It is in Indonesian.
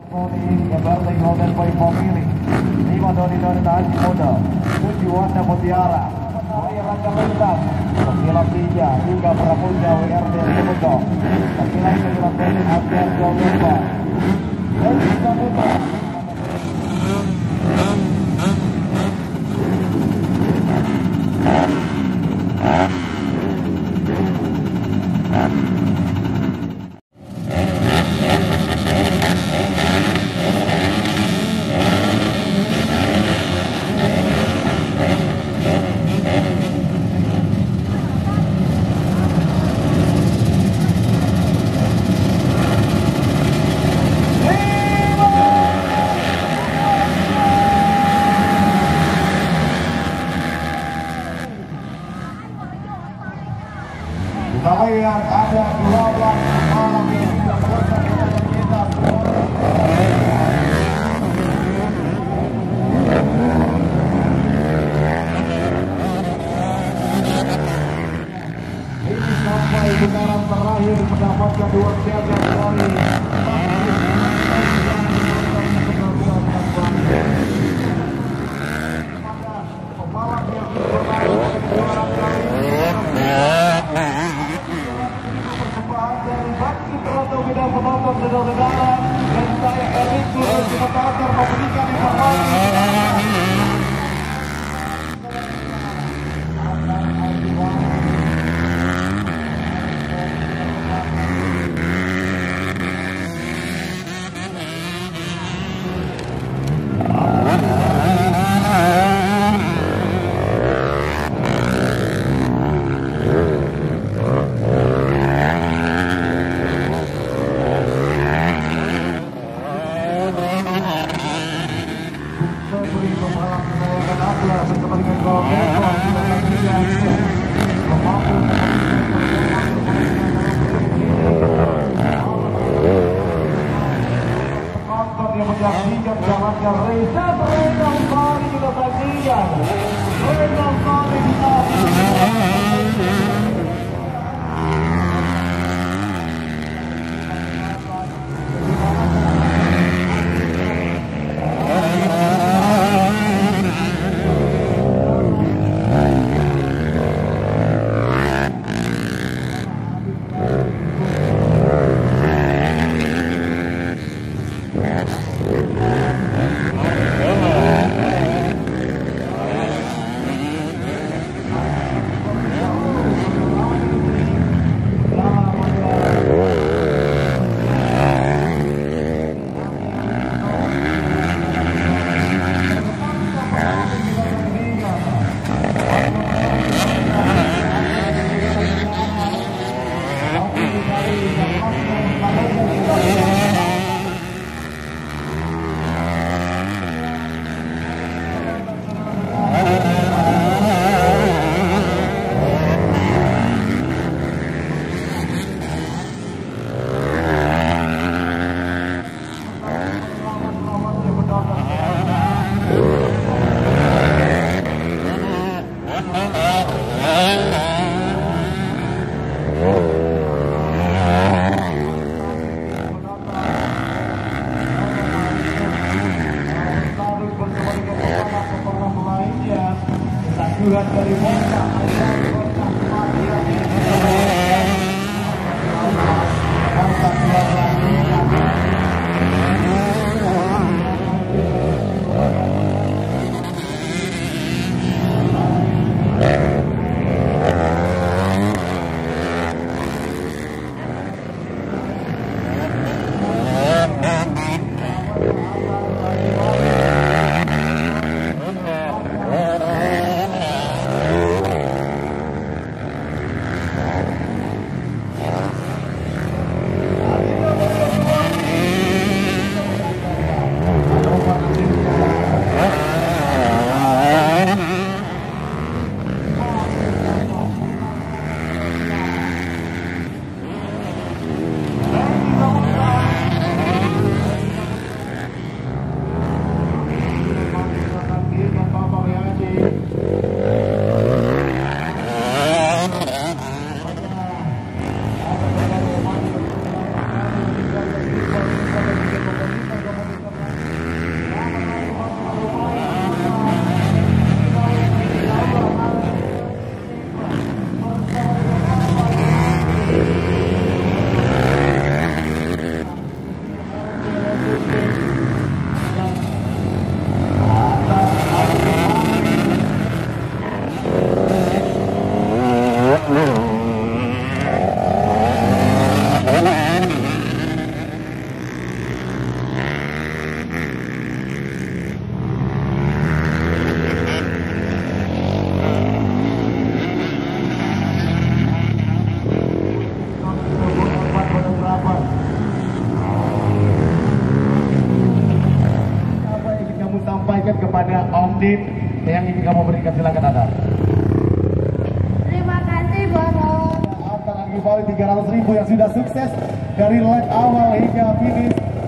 Berling Golden Boy Family 5 Doni Haji Muda 7 Wanda Mutiara Raya Raja Bintang 9 Tija juga Pramuja WRD Semudo 9 Kejuran Benin Asean Jogja dan juga Putra Kami yang ada 12 malam yang sudah selesai untuk kita semua. Ini sampai putaran terakhir mendapatkan 2 piala dari pembalap yang penonton saudara-saudara dan saya Erik Lurus Matatar memberikan informasi. Menyaksikan jalannya Reza Renal Sari juga bagian Renal Sari bisa surat dari Mekah Sampaikan kepada Om Dit yang ingin kamu berikan, silakan Ada. Terima kasih Bos. Antar giveaway 300.000 yang sudah sukses dari leg awal hingga finish.